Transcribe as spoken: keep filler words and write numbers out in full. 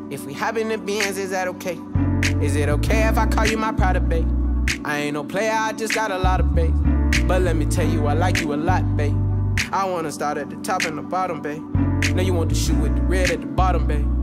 If we hop in the Benz, is that okay? Is it okay if I call you my pride, babe? I ain't no player, I just got a lot of bass. But let me tell you, I like you a lot, babe. I wanna start at the top and the bottom, babe. Now you want the shoe with the red at the bottom, babe.